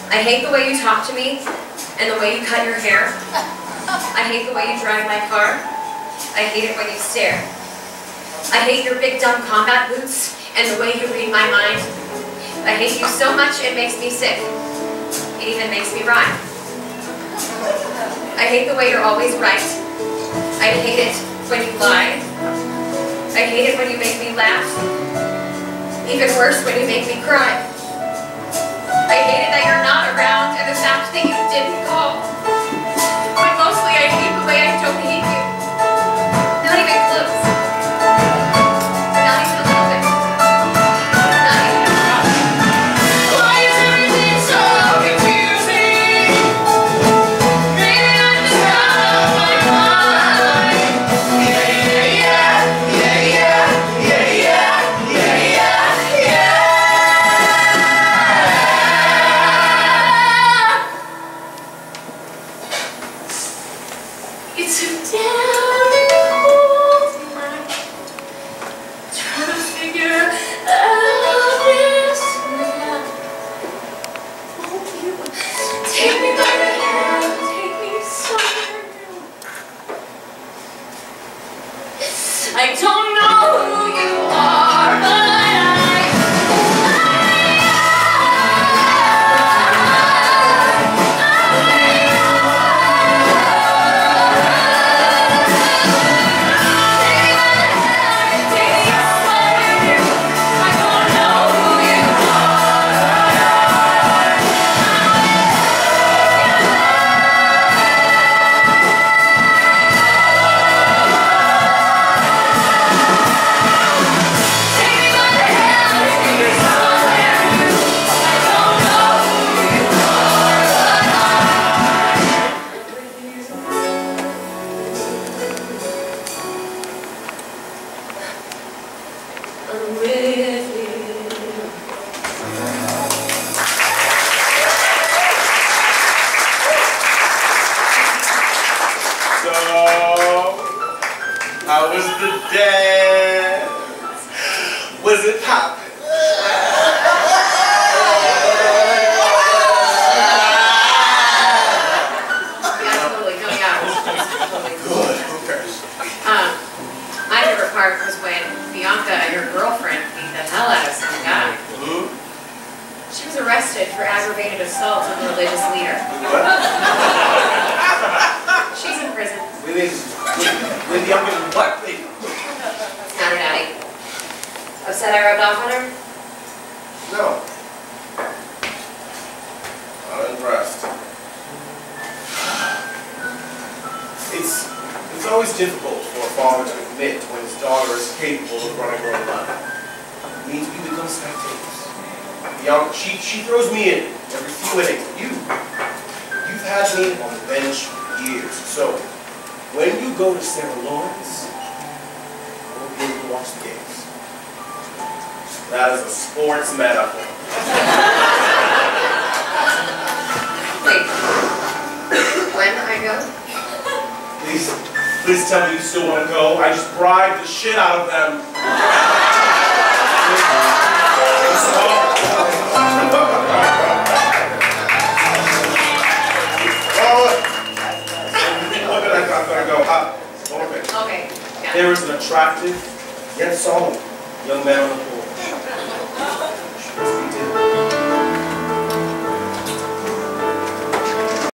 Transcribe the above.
I hate the way you talk to me and the way you cut your hair. I hate the way you drive my car. I hate it when you stare. I hate your big dumb combat boots and the way you read my mind. I hate you so much it makes me sick. It even makes me rhyme. I hate the way you're always right. I hate it when you lie. I hate it when you make me laugh. Even worse, when you make me cry. I hate it that you're not around and the fact that you didn't call. But mostly I hate the way I don't hate you. Not even close. Not even a little bit. Not even a drop. Why is everything so confusing? Maybe I'm just out of my mind. It's a difficult night, trying to figure out this now. Won't you take me by the hand, take me somewhere new? I don't know who you are, but how was the dance? Was it poppin'? Absolutely, no, yeah. Good, okay. My favorite part was when Bianca, your girlfriend, beat the hell out of some guy. Mm-hmm. She was arrested for aggravated assault on a religious leader. What? She's in prison. With Bianca, what? Not her daddy. Upset I rubbed off on her? No. Not impressed. It's always difficult for a father to admit when his daughter is capable of running her own life. It means we become spectators. Bianca, she throws me in every few innings. You've had me on the bench for years. So when you go to Sarah Lawrence, we'll be able to watch the games. That is a sports metaphor. Wait. When I go? Please tell me you still want to go. I just bribed the shit out of them. Okay. Yeah. There is an attractive, yet solemn young man on the